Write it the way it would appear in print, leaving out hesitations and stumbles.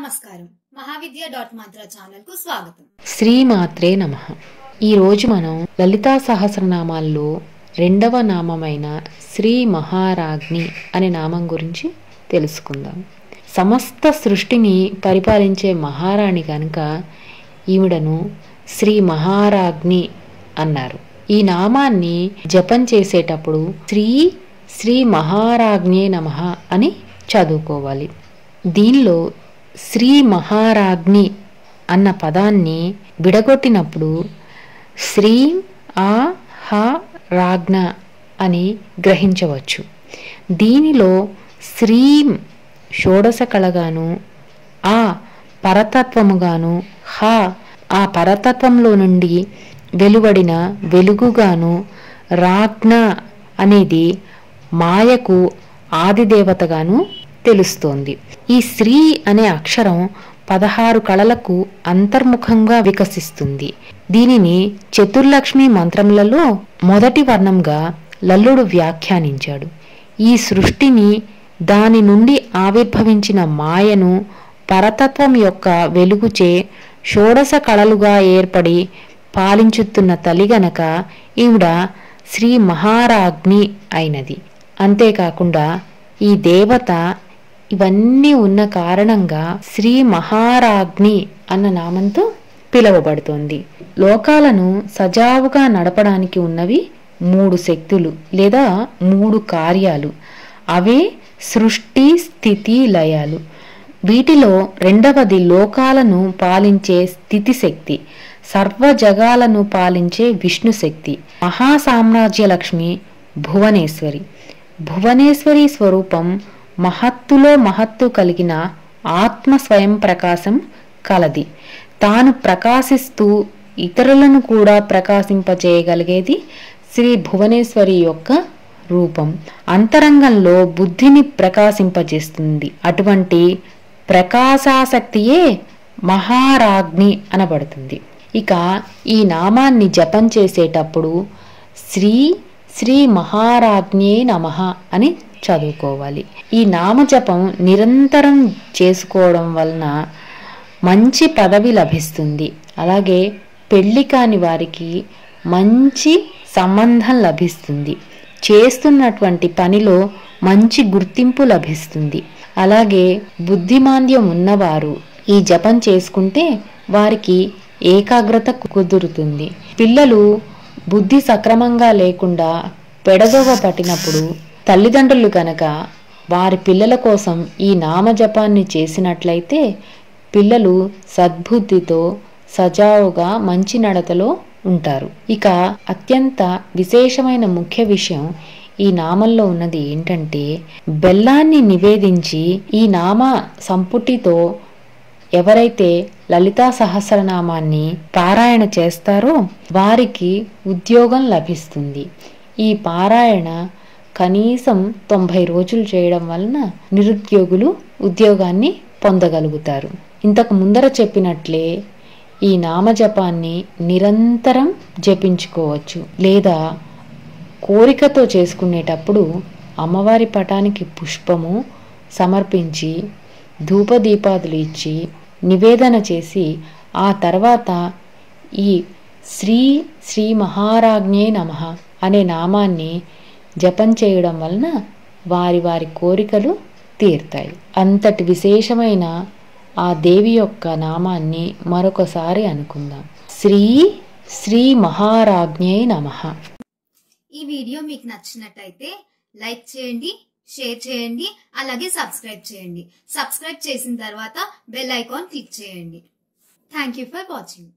నమస్కారం. మహావిద్య.మంత్ర ఛానల్ కు స్వాగతం. శ్రీమాత్రే నమః. ఈ రోజు మనం లలితా సహస్రనామాల్లో రెండవ నామమైన శ్రీ మహారాజ్ఞి అనే నామం గురించి తెలుసుకుందాం. సమస్త సృష్టిని పరిపాలించే మహారాణి కనుక ఈవిడను శ్రీ మహారాజ్ఞి అన్నారు. ఈ నామాన్ని జపం చేసేటప్పుడు శ్రీ మహారాజ్ఞే నమః అని చదువుకోవాలి. దీనిలో శ్రీ మహారాజ్ఞి అన్న పదాన్ని విడగొట్టినప్పుడు శ్రీం ఆ హ రాజ్ఞ అని గ్రహించవచ్చు. దీనిలో శ్రీం షోడశ కళగాను, ఆ పరతత్వముగాను, హ ఆ పరతత్వంలో నుండి వెలువడిన వెలుగుగాను, రాజ్ఞ అనేది మాయకు ఆదిదేవతగాను తెలుస్తోంది. ఈ శ్రీ అనే అక్షరం 16 కళలకు అంతర్ముఖంగా వికసిస్తుంది. దీనిని చతుర్లక్ష్మి మంత్రములలో మొదటి వర్ణంగా లల్లుడు వ్యాఖ్యానించాడు. ఈ సృష్టిని, దాని నుండి ఆవిర్భవించిన మాయను పరతత్వం యొక్క వెలుగుచే షోడశ కళలుగా ఏర్పడి పాలించుతున్న తల్లి గనక ఈవిడ శ్రీ మహారాజ్ఞి అయినది. అంతేకాకుండా ఈ దేవత ఇవన్నీ ఉన్న కారణంగా శ్రీ మహారాజ్ఞి అన్న నామంతో పిలువబడుతోంది. లోకాలను సజావుగా నడపడానికి ఉన్నవి 3 శక్తులు లేదా 3 కార్యాలు. అవే సృష్టి, స్థితి, లయాలు. వీటిలో రెండవది లోకాలను పాలించే స్థితి శక్తి, సర్వ జగాలను పాలించే విష్ణు శక్తి. మహాసామ్రాజ్యలక్ష్మి భువనేశ్వరి. భువనేశ్వరి స్వరూపం మహత్తులో మహత్తు కలిగిన ఆత్మ స్వయం ప్రకాశం కలది. తాను ప్రకాశిస్తూ ఇతరులను కూడా ప్రకాశింపచేయగలిగేది శ్రీ భువనేశ్వరి యొక్క రూపం. అంతరంగంలో బుద్ధిని ప్రకాశింపజేస్తుంది. అటువంటి ప్రకాశాశక్తియే మహారాజ్ఞి అనబడుతుంది. ఇక ఈ నామాన్ని జపం చేసేటప్పుడు శ్రీ మహారాజ్ఞే నమః అని చదువుకోవాలి. ఈ నామజపం నిరంతరం చేసుకోవడం వలన మంచి పదవి లభిస్తుంది. అలాగే పెళ్లి కాని వారికి మంచి సంబంధం లభిస్తుంది. చేస్తున్నటువంటి పనిలో మంచి గుర్తింపు లభిస్తుంది. అలాగే బుద్ధిమాంద్యం ఉన్నవారు ఈ జపం చేసుకుంటే వారికి ఏకాగ్రత కుదురుతుంది. పిల్లలు బుద్ధి సక్రమంగా లేకుండా పెడదోవ పట్టినప్పుడు తల్లిదండ్రులు కనుక వారి పిల్లల కోసం ఈ నామజపాన్ని చేసినట్లయితే పిల్లలు సద్బుద్ధితో సజావుగా మంచి నడతలో ఉంటారు. ఇక అత్యంత విశేషమైన ముఖ్య విషయం ఈ నామంలో ఉన్నది ఏంటంటే, బెల్లాన్ని నివేదించి ఈ నామ సంపుటితో ఎవరైతే లలితా సహస్రనామాన్ని పారాయణ చేస్తారో వారికి ఉద్యోగం లభిస్తుంది. ఈ పారాయణ కనీసం 90 రోజులు చేయడం వలన నిరుద్యోగులు ఉద్యోగాన్ని పొందగలుగుతారు. ఇంతకు ముందర చెప్పినట్లే ఈ నామజపాన్ని నిరంతరం జపించుకోవచ్చు. లేదా కోరికతో చేసుకునేటప్పుడు అమ్మవారి పటానికి పుష్పము సమర్పించి ధూపదీపాదులు ఇచ్చి నివేదన చేసి ఆ తర్వాత ఈ శ్రీ మహారాజ్ఞే నమః అనే నామాన్ని జపం చేయడం వలన వారి కోరికలు తీరుతాయి. అంతటి విశేషమైన ఆ దేవి యొక్క నామాన్ని మరొకసారి అనుకుందాం. శ్రీ మహారాజ్ఞే నమః. ఈ వీడియో మీకు నచ్చినట్టయితే లైక్ చేయండి, షేర్ చేయండి, అలాగే సబ్స్క్రైబ్ చేయండి. సబ్స్క్రైబ్ చేసిన తర్వాత బెల్ ఐకాన్ క్లిక్ చేయండి. Thank you for watching.